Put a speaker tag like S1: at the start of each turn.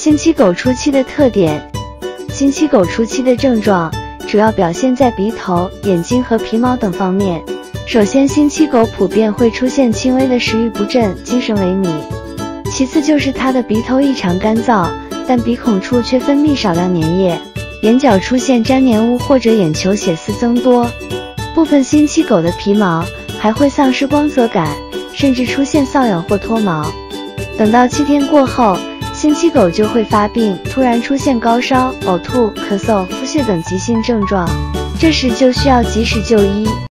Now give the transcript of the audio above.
S1: 星期狗初期的特点。星期狗初期的症状主要表现在鼻头、眼睛和皮毛等方面。首先，星期狗普遍会出现轻微的食欲不振、精神萎靡。其次就是它的鼻头异常干燥，但鼻孔处却分泌少量粘液，眼角出现沾黏物或者眼球血丝增多。部分星期狗的皮毛还会丧失光泽感，甚至出现瘙痒或脱毛。等到7天过后，星期狗就会发病，突然出现高烧、呕吐、咳嗽、腹泻等急性症状，这时就需要及时就医。